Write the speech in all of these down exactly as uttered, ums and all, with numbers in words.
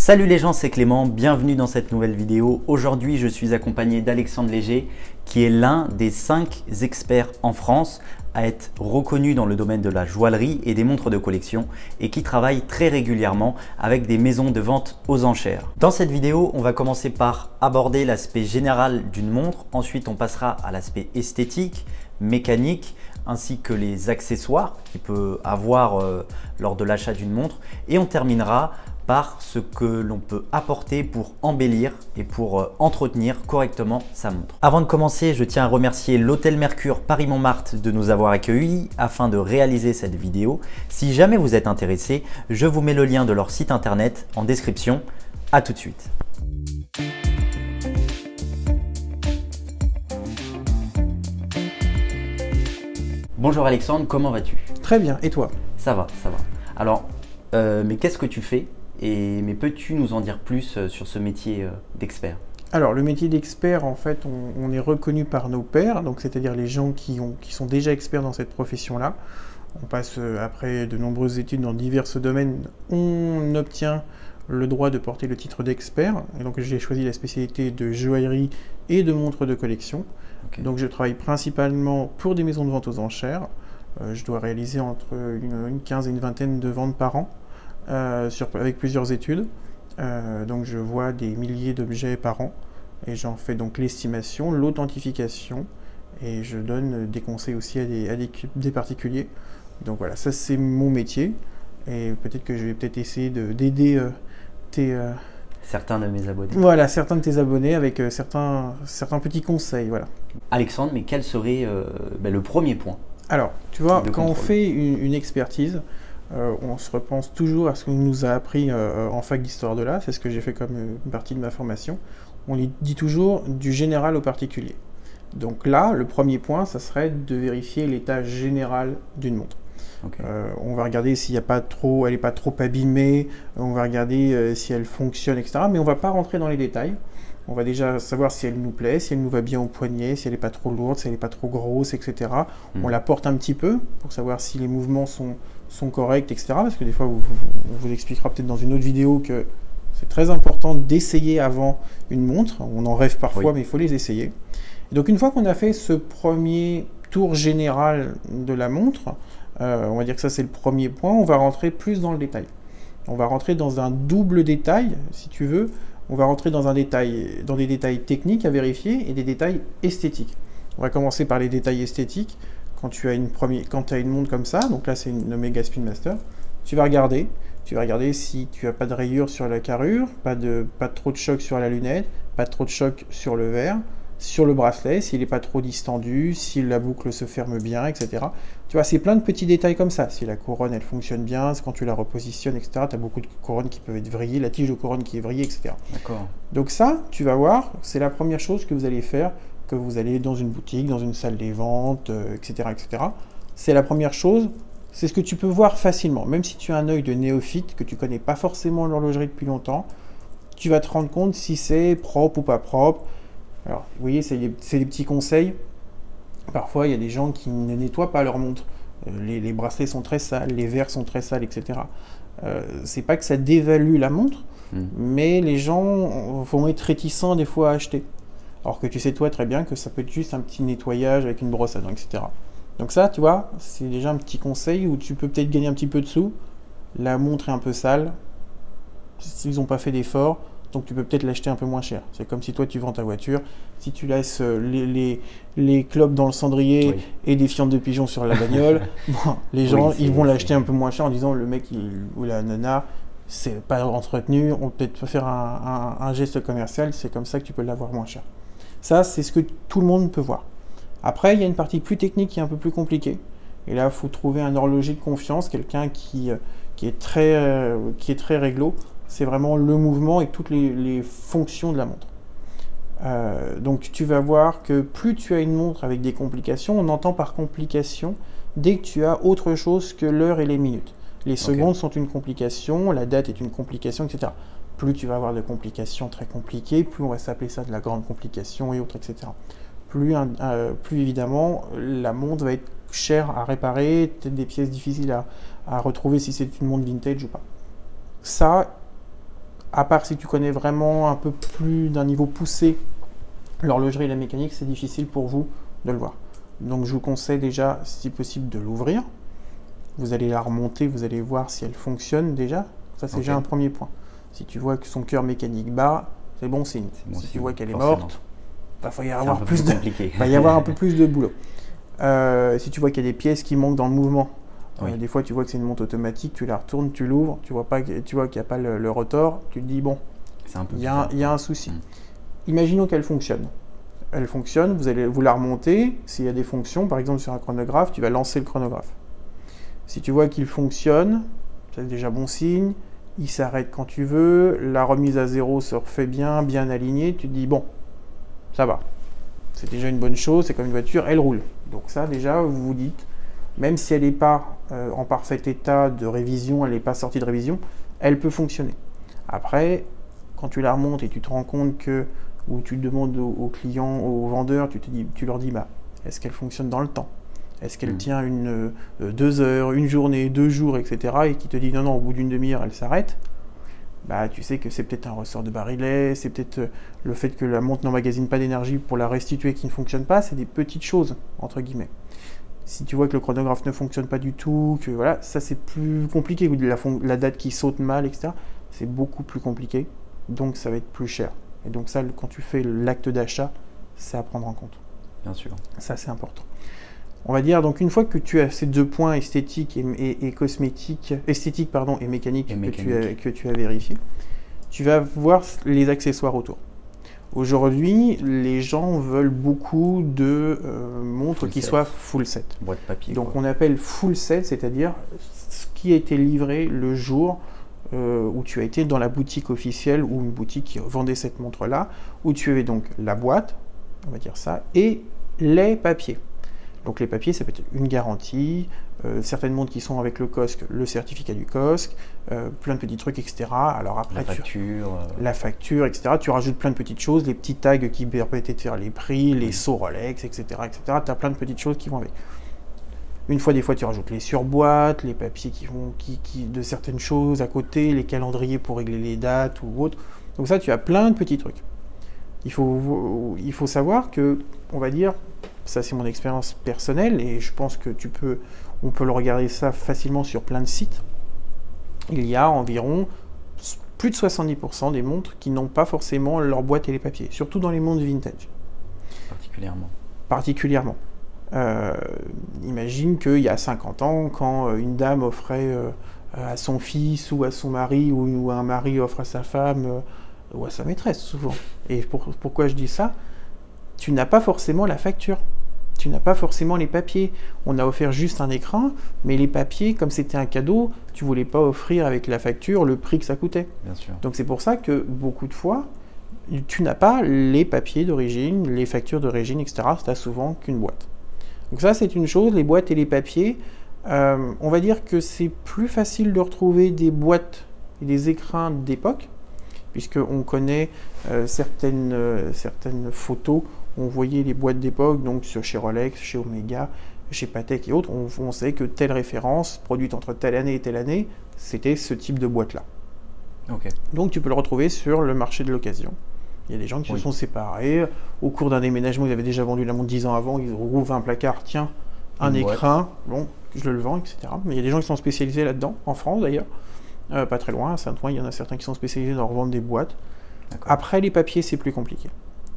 Salut les gens, c'est Clément, bienvenue dans cette nouvelle vidéo. Aujourd'hui, je suis accompagné d'Alexandre Léger, qui est l'un des cinq experts en France à être reconnu dans le domaine de la joaillerie et des montres de collection et qui travaille très régulièrement avec des maisons de vente aux enchères. Dans cette vidéo, on va commencer par aborder l'aspect général d'une montre, ensuite on passera à l'aspect esthétique, mécanique, ainsi que les accessoires qu'il peut avoir euh, lors de l'achat d'une montre et on terminera par ce que l'on peut apporter pour embellir et pour euh, entretenir correctement sa montre. Avant de commencer, je tiens à remercier l'Hôtel Mercure Paris-Montmartre de nous avoir accueillis afin de réaliser cette vidéo. Si jamais vous êtes intéressé, je vous mets le lien de leur site internet en description. À tout de suite. Bonjour Alexandre, comment vas-tu? Très bien, et toi? Ça va, ça va. Alors, euh, mais qu'est-ce que tu fais? Et, mais peux-tu nous en dire plus euh, sur ce métier euh, d'expert? Alors, le métier d'expert, en fait, on, on est reconnu par nos pairs, donc c'est-à-dire les gens qui, ont, qui sont déjà experts dans cette profession-là. On passe euh, après de nombreuses études dans divers domaines, on obtient le droit de porter le titre d'expert. Et donc, j'ai choisi la spécialité de joaillerie et de montres de collection. Okay. Donc, je travaille principalement pour des maisons de vente aux enchères. Euh, je dois réaliser entre une, une quinzaine et une vingtaine de ventes par an. Euh, sur, avec plusieurs études, euh, donc je vois des milliers d'objets par an et j'en fais donc l'estimation, l'authentification et je donne des conseils aussi à des, à des, des particuliers. Donc voilà, ça c'est mon métier et peut-être que je vais peut-être essayer d'aider euh, tes... Euh, certains de mes abonnés. Voilà, certains de tes abonnés avec euh, certains, certains petits conseils, voilà. Alexandre, mais quel serait euh, ben, le premier point? Alors, tu vois, quand contrôle. on fait une, une expertise, Euh, on se repense toujours à ce qu'on nous a appris euh, en fac d'histoire de l'art, c'est ce que j'ai fait comme euh, une partie de ma formation. On dit toujours du général au particulier. Donc là, le premier point, ça serait de vérifier l'état général d'une montre. Okay. Euh, on va regarder s'il n'y a pas trop, elle n'est pas trop abîmée, on va regarder euh, si elle fonctionne, et cetera. Mais on ne va pas rentrer dans les détails. On va déjà savoir si elle nous plaît, si elle nous va bien au poignet, si elle n'est pas trop lourde, si elle n'est pas trop grosse, et cetera. Mmh. On la porte un petit peu pour savoir si les mouvements sont, sont corrects, et cetera. Parce que des fois, vous, vous, on vous expliquera peut-être dans une autre vidéo que c'est très important d'essayer avant une montre. On en rêve parfois, oui. Mais il faut les essayer. Et donc une fois qu'on a fait ce premier tour général de la montre, euh, on va dire que ça c'est le premier point, on va rentrer plus dans le détail. On va rentrer dans un double détail, si tu veux. On va rentrer dans, un détail, dans des détails techniques à vérifier et des détails esthétiques. On va commencer par les détails esthétiques. Quand tu as une, première, quand tu as une montre comme ça, donc là c'est une Omega Spin Master, tu vas regarder, tu vas regarder si tu n'as pas de rayures sur la carrure, pas de, pas de trop de choc sur la lunette, pas de trop de choc sur le verre, sur le bracelet, s'il n'est pas trop distendu, si la boucle se ferme bien, et cetera. Tu vois, c'est plein de petits détails comme ça. Si la couronne, elle fonctionne bien, quand tu la repositionnes, et cetera, tu as beaucoup de couronnes qui peuvent être vrillées, la tige de couronne qui est vrillée, et cetera. D'accord. Donc ça, tu vas voir, c'est la première chose que vous allez faire, que vous allez dans une boutique, dans une salle des ventes, euh, et cetera, et cetera. C'est la première chose, c'est ce que tu peux voir facilement. Même si tu as un œil de néophyte, que tu ne connais pas forcément l'horlogerie depuis longtemps, tu vas te rendre compte si c'est propre ou pas propre. Alors, vous voyez, c'est des petits conseils. Parfois, il y a des gens qui ne nettoient pas leur montre. Euh, les, les bracelets sont très sales, les verres sont très sales, et cetera. Euh, c'est pas que ça dévalue la montre, mmh. mais les gens vont être réticents des fois à acheter. Alors que tu sais, toi, très bien que ça peut être juste un petit nettoyage avec une brosse à dents, et cetera. Donc ça, tu vois, c'est déjà un petit conseil où tu peux peut-être gagner un petit peu de sous. La montre est un peu sale. S'ils n'ont pas fait d'effort, donc tu peux peut-être l'acheter un peu moins cher. C'est comme si toi tu vends ta voiture, si tu laisses les, les, les clopes dans le cendrier oui. et des fientes de pigeons sur la bagnole, bon, les gens oui, ils vont l'acheter un peu moins cher en disant le mec il, ou la nana c'est pas entretenu, on peut peut-être faire un, un, un geste commercial, c'est comme ça que tu peux l'avoir moins cher. Ça c'est ce que tout le monde peut voir. Après il y a une partie plus technique qui est un peu plus compliquée. Et là il faut trouver un horloger de confiance, quelqu'un qui, qui est très, euh, qui est très réglo. C'est vraiment le mouvement et toutes les, les fonctions de la montre. Euh, donc tu vas voir que plus tu as une montre avec des complications, on entend par complication dès que tu as autre chose que l'heure et les minutes. Les secondes okay. sont une complication, la date est une complication, et cetera. Plus tu vas avoir de complications très compliquées, plus on va s'appeler ça de la grande complication et autres, et cetera. Plus, euh, plus évidemment, la montre va être chère à réparer, peut-être des pièces difficiles à, à retrouver si c'est une montre vintage ou pas. Ça, à part si tu connais vraiment un peu plus d'un niveau poussé l'horlogerie et la mécanique, c'est difficile pour vous de le voir. Donc je vous conseille déjà, si possible, de l'ouvrir. Vous allez la remonter, vous allez voir si elle fonctionne déjà. Ça, c'est okay. déjà un premier point. Si tu vois que son cœur mécanique bat, c'est bon signe. Bon si signe, tu vois qu'elle est morte, il va y avoir plus de, va y avoir un peu plus de boulot. Euh, si tu vois qu'il y a des pièces qui manquent dans le mouvement, oui. euh, des fois tu vois que c'est une montre automatique, tu la retournes, tu l'ouvres, tu vois pas, tu vois qu'il n'y a pas le, le rotor, tu te dis bon, il y, y a un souci. Mmh. Imaginons qu'elle fonctionne. Elle fonctionne, vous allez vous la remonter. S'il y a des fonctions, par exemple sur un chronographe, tu vas lancer le chronographe. Si tu vois qu'il fonctionne, c'est déjà bon signe. Il s'arrête quand tu veux, la remise à zéro se refait bien, bien alignée. Tu te dis bon, ça va. C'est déjà une bonne chose. C'est comme une voiture, elle roule. Donc ça déjà, vous vous dites, même si elle n'est pas euh, en parfait état de révision, elle n'est pas sortie de révision, elle peut fonctionner. Après, quand tu la remontes et tu te rends compte que où tu demandes aux, aux clients, aux vendeurs, tu, te dis, tu leur dis, bah, est-ce qu'elle fonctionne dans le temps? Est-ce qu'elle mmh. tient une, euh, deux heures, une journée, deux jours, et cetera. Et qui te dit, non, non, au bout d'une demi-heure, elle s'arrête. Bah, tu sais que c'est peut-être un ressort de barillet, c'est peut-être euh, le fait que la montre n'emmagasine pas d'énergie pour la restituer qui ne fonctionne pas, c'est des petites choses, entre guillemets. Si tu vois que le chronographe ne fonctionne pas du tout, que voilà, ça c'est plus compliqué, la, la date qui saute mal, et cetera. C'est beaucoup plus compliqué, donc ça va être plus cher. Et donc ça, quand tu fais l'acte d'achat, c'est à prendre en compte. Bien sûr. Ça, c'est important. On va dire, donc une fois que tu as ces deux points esthétiques et, et, et cosmétiques, esthétique pardon, et mécanique, et mécanique. Que, tu as, que tu as vérifié, tu vas voir les accessoires autour. Aujourd'hui, les gens veulent beaucoup de euh, montres full qui set. soient full set. Boîte papier. Donc quoi. on appelle full set, c'est-à-dire ce qui a été livré le jour Euh, où tu as été dans la boutique officielle ou une boutique qui vendait cette montre-là, où tu avais donc la boîte, on va dire ça, et les papiers. Donc les papiers, ça peut être une garantie, euh, certaines montres qui sont avec le C O S C, le certificat du C O S C, euh, plein de petits trucs, et cetera. Alors après, la facture, tu, euh... la facture, et cetera. Tu rajoutes plein de petites choses, les petits tags qui permettaient de faire les prix, les sceaux Rolex, et cetera, et cetera. Tu as plein de petites choses qui vont avec. Une fois, des fois, tu rajoutes les surboîtes, les papiers qui vont, qui, qui, de certaines choses à côté, les calendriers pour régler les dates ou autre. Donc ça, tu as plein de petits trucs. Il faut, il faut savoir que, on va dire, ça c'est mon expérience personnelle et je pense que tu peux, on peut le regarder ça facilement sur plein de sites. Il y a environ plus de soixante-dix pour cent des montres qui n'ont pas forcément leur boîte et les papiers, surtout dans les montres vintage. Particulièrement. Particulièrement. Euh, imagine qu'il y a cinquante ans, quand une dame offrait euh, à son fils ou à son mari, ou, ou un mari offre à sa femme, euh, ou à sa maîtresse souvent. Et pour, pourquoi je dis ça? Tu n'as pas forcément la facture. Tu n'as pas forcément les papiers. On a offert juste un écran, mais les papiers, comme c'était un cadeau, tu ne voulais pas offrir avec la facture le prix que ça coûtait. Bien sûr. Donc c'est pour ça que beaucoup de fois, tu n'as pas les papiers d'origine, les factures d'origine, et cetera. Tu n'as souvent qu'une boîte. Donc ça, c'est une chose, les boîtes et les papiers. Euh, on va dire que c'est plus facile de retrouver des boîtes et des écrins d'époque, puisqu'on connaît euh, certaines, euh, certaines photos, on voyait les boîtes d'époque, donc sur, chez Rolex, chez Omega, chez Patek et autres, on, on sait que telle référence, produite entre telle année et telle année, c'était ce type de boîte-là. Okay. Donc tu peux le retrouver sur le marché de l'occasion. Il y a des gens qui oui. se sont séparés, au cours d'un déménagement, ils avaient déjà vendu la montre dix ans avant, ils rouvrent un placard, tiens, un Une écrin, boîte. Bon, je le vends, et cetera. Mais il y a des gens qui sont spécialisés là-dedans, en France d'ailleurs, euh, pas très loin, à Saint-Ouen, il y en a certains qui sont spécialisés dans revendre des boîtes. Après, les papiers, c'est plus compliqué.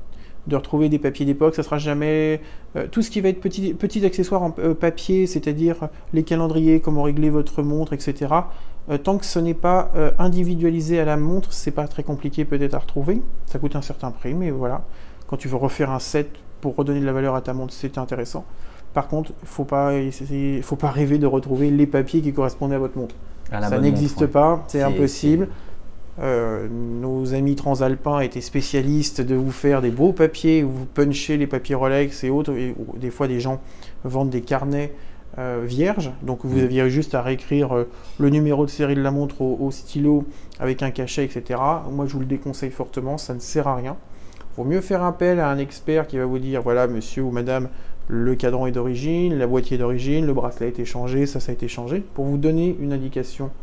De retrouver des papiers d'époque, ça sera jamais... Euh, tout ce qui va être petits, petits accessoires en euh, papier, c'est-à-dire les calendriers, comment régler votre montre, et cetera. Euh, tant que ce n'est pas euh, individualisé à la montre, c'est pas très compliqué peut-être à retrouver. Ça coûte un certain prix, mais voilà. Quand tu veux refaire un set pour redonner de la valeur à ta montre, c'est intéressant. Par contre, il ne faut pas, faut pas rêver de retrouver les papiers qui correspondaient à votre montre. À ça n'existe pas, c'est impossible. Euh, nos amis transalpins étaient spécialistes de vous faire des beaux papiers, où vous punchez les papiers Rolex et autres. Et des fois, des gens vendent des carnets euh, vierges. Donc, vous aviez juste à réécrire euh, le numéro de série de la montre au, au stylo avec un cachet, et cetera. Moi, je vous le déconseille fortement, ça ne sert à rien. Il vaut mieux faire appel à un expert qui va vous dire, voilà, monsieur ou madame, le cadran est d'origine, la boîtier est d'origine, le bracelet a été changé, ça, ça a été changé, pour vous donner une indication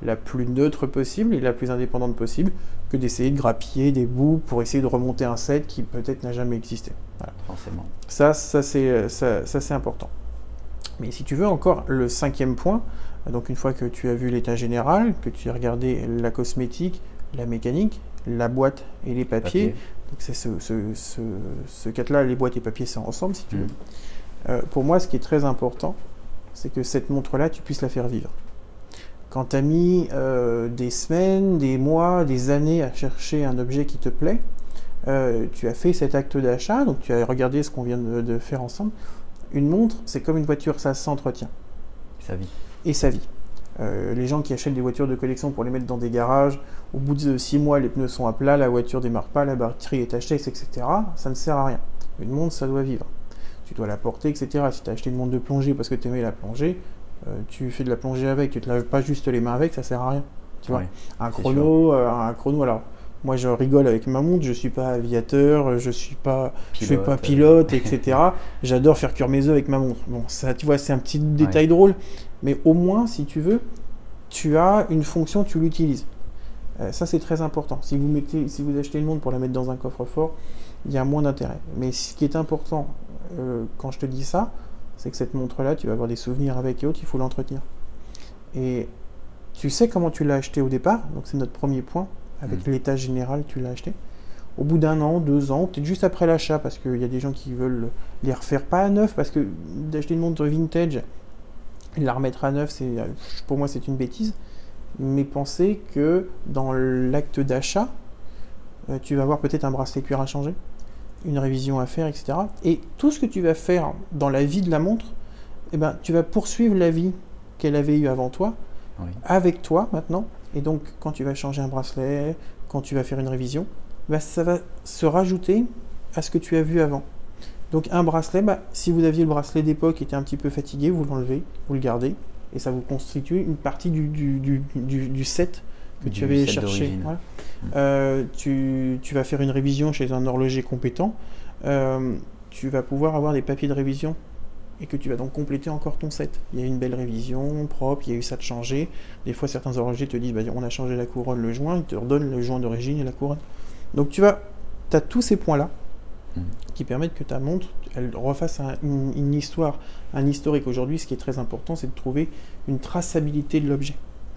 la plus neutre possible et la plus indépendante possible que d'essayer de grappiller des bouts pour essayer de remonter un set qui peut-être n'a jamais existé. Voilà. Forcément. Ça, ça c'est ça, ça, c'est important. Mais si tu veux encore le cinquième point, donc une fois que tu as vu l'état général, que tu as regardé la cosmétique, la mécanique, la boîte et les papiers, Papier. donc c'est ce, ce, ce, ce quatre-là, les boîtes et papiers, c'est ensemble si tu veux. Mmh. Euh, pour moi, ce qui est très important, c'est que cette montre-là, tu puisses la faire vivre. Quand tu as mis euh, des semaines, des mois, des années à chercher un objet qui te plaît, euh, tu as fait cet acte d'achat, donc tu as regardé ce qu'on vient de, de faire ensemble. Une montre, c'est comme une voiture, ça s'entretient. Sa vie. Et sa vie. Euh, les gens qui achètent des voitures de collection pour les mettre dans des garages, au bout de six mois, les pneus sont à plat, la voiture ne démarre pas, la batterie est tachée, et cetera. Ça ne sert à rien. Une montre, ça doit vivre. Tu dois la porter, et cetera. Si tu as acheté une montre de plongée parce que tu aimais la plongée, euh, tu fais de la plongée avec, tu ne te laves pas juste les mains avec, ça ne sert à rien. Tu vois, ouais, un chrono, euh, un chrono, alors moi je rigole avec ma montre, je ne suis pas aviateur, je suis pas, pilote, je fais pas pilote, et cetera. J'adore faire cuire mes œufs avec ma montre. Bon, ça, tu vois, c'est un petit détail ouais. drôle, mais au moins, si tu veux, tu as une fonction, tu l'utilises. Euh, ça, c'est très important. Si vous, mettez, si vous achetez une montre pour la mettre dans un coffre-fort, il y a moins d'intérêt. Mais ce qui est important, euh, quand je te dis ça, c'est que cette montre-là, tu vas avoir des souvenirs avec et autres, il faut l'entretenir. Et tu sais comment tu l'as acheté au départ, donc c'est notre premier point. Avec mmh. l'état général, tu l'as acheté. Au bout d'un an, deux ans, peut-être juste après l'achat, parce qu'il y a des gens qui veulent les refaire pas à neuf, parce que d'acheter une montre vintage et la remettre à neuf, c'est, pour moi, c'est une bêtise. Mais pensez que dans l'acte d'achat, euh, tu vas avoir peut-être un bracelet cuir à changer, une révision à faire, et cetera. Et tout ce que tu vas faire dans la vie de la montre, eh ben, tu vas poursuivre la vie qu'elle avait eue avant toi, oui. avec toi maintenant. Et donc, quand tu vas changer un bracelet, quand tu vas faire une révision, bah, ça va se rajouter à ce que tu as vu avant. Donc, un bracelet, bah, si vous aviez le bracelet d'époque qui était un petit peu fatigué, vous l'enlevez, vous le gardez, et ça vous constitue une partie du, du, du, du, du set que du tu avais cherché. Voilà. Mmh. Euh, tu, tu vas faire une révision chez un horloger compétent, euh, tu vas pouvoir avoir des papiers de révision et que tu vas donc compléter encore ton set. Il y a une belle révision, propre, il y a eu ça de changer. Des fois, certains horlogers te disent, bah, on a changé la couronne, le joint, ils te redonnent le joint d'origine et la couronne. Donc tu vas, tu as tous ces points-là mmh. qui permettent que ta montre, elle refasse un, une, une histoire, un historique. Aujourd'hui, ce qui est très important, c'est de trouver une traçabilité de l'objet.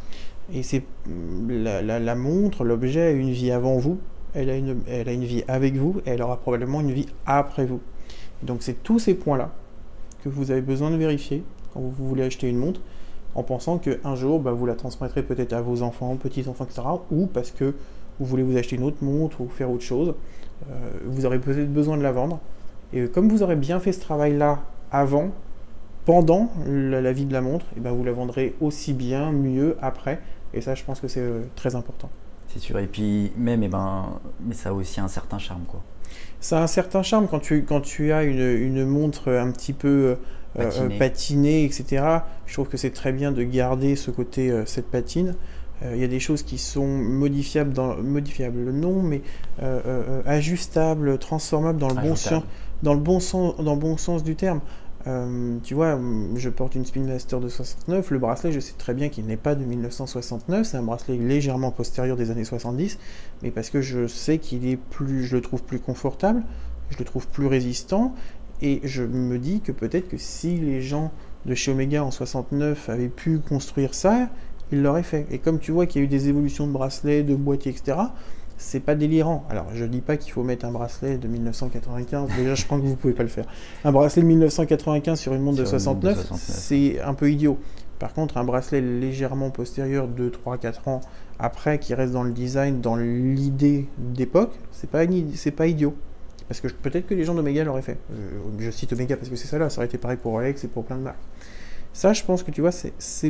Et c'est la, la, la montre, l'objet a une vie avant vous, elle a, une, elle a une vie avec vous, et elle aura probablement une vie après vous. Donc c'est tous ces points-là que vous avez besoin de vérifier quand vous voulez acheter une montre, en pensant qu'un jour, bah, vous la transmettrez peut-être à vos enfants, petits-enfants, et cetera, ou parce que vous voulez vous acheter une autre montre ou faire autre chose, euh, vous aurez peut-être besoin de la vendre. Et comme vous aurez bien fait ce travail-là avant, pendant la, la vie de la montre, et ben vous la vendrez aussi bien, mieux après. Et ça, je pense que c'est euh, très important. C'est sûr. Et puis même, et ben, mais ça a aussi un certain charme, quoi. Ça a un certain charme quand tu, quand tu as une, une montre un petit peu euh, patinée. patinée, et cetera. Je trouve que c'est très bien de garder ce côté, euh, cette patine. Il euh, y a des choses qui sont modifiables, dans, modifiables non, mais euh, euh, ajustables, transformables dans le, bon sens, dans, le bon sens, dans le bon sens du terme. Euh, tu vois, je porte une Spin Master de soixante-neuf, le bracelet, je sais très bien qu'il n'est pas de mille neuf cent soixante-neuf, c'est un bracelet légèrement postérieur des années soixante-dix, mais parce que je sais qu'il est plus, je le trouve plus confortable, je le trouve plus résistant, et je me dis que peut-être que si les gens de chez Omega en soixante-neuf avaient pu construire ça, ils l'auraient fait. Et comme tu vois qu'il y a eu des évolutions de bracelets, de boîtiers, et cetera, c'est pas délirant. Alors, je dis pas qu'il faut mettre un bracelet de mille neuf cent quatre-vingt-quinze, déjà je pense que vous pouvez pas le faire. Un bracelet de mille neuf cent quatre-vingt-quinze sur une montre de soixante-neuf, c'est un peu idiot. Par contre, un bracelet légèrement postérieur, deux, trois, quatre ans après, qui reste dans le design, dans l'idée d'époque, c'est pas, c'est pas idiot. Parce que peut-être que les gens d'Omega l'auraient fait. Je, je cite Omega parce que c'est ça là, ça aurait été pareil pour Rolex et pour plein de marques. Ça, je pense que tu vois, c'est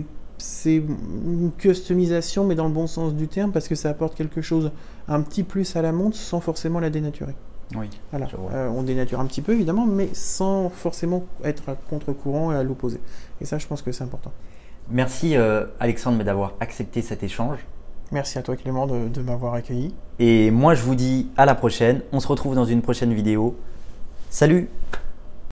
c'est une customisation, mais dans le bon sens du terme, parce que ça apporte quelque chose, un petit plus à la montre, sans forcément la dénaturer. Oui, voilà. Euh, on dénature un petit peu, évidemment, mais sans forcément être à contre-courant et à l'opposé. Et ça, je pense que c'est important. Merci euh, Alexandre d'avoir accepté cet échange. Merci à toi Clément de, de m'avoir accueilli. Et moi, je vous dis à la prochaine. On se retrouve dans une prochaine vidéo. Salut!